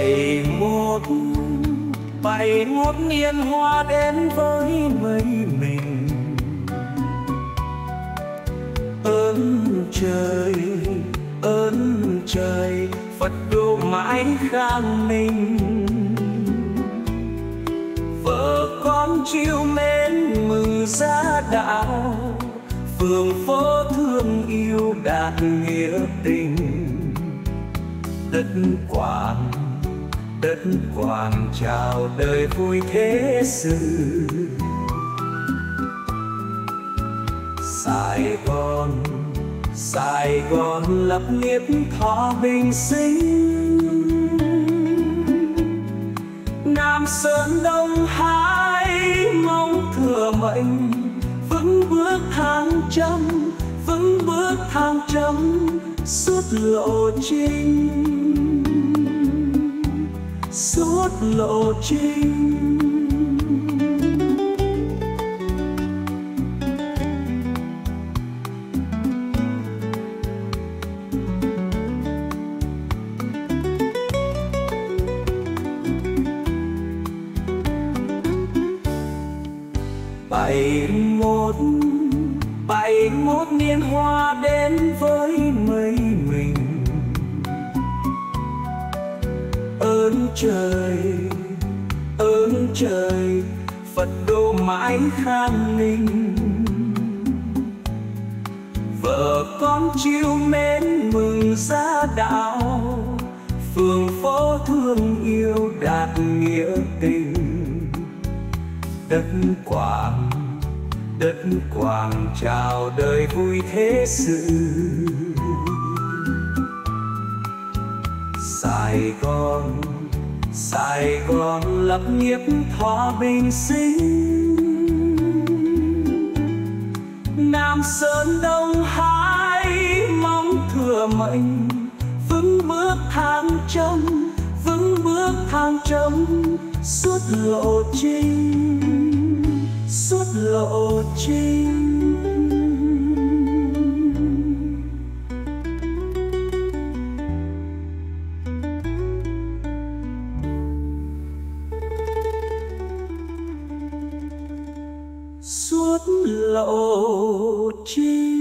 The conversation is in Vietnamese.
Bảy mốt niên hoa đến với mấy mình. Ơn trời Phật độ mãi khang ninh. Vợ con chiêu mến mừng gia đạo, phường phố thương yêu đạt nghĩa tình. Đất Quảng chào đời vui thế sự. Sài Gòn lập nghiệp thọ bình sinh. Nam Sơn Đông Hải mong thừa mệnh, vững bước thang trăm suốt lộ trình. Bảy mốt niên hoa đến với mấy mình. Ơn trời Phật độ mãi khang ninh. Vợ con chiêu mến mừng gia đạo, phường phố thương yêu đạt nghĩa tình. Đất Quảng chào đời vui thế sự. Sài Gòn lập nghiệp thọ bình sinh. Nam Sơn Đông Hải mong thừa mệnh, vững bước thang trầm suốt lộ trình. Suốt lộ trình.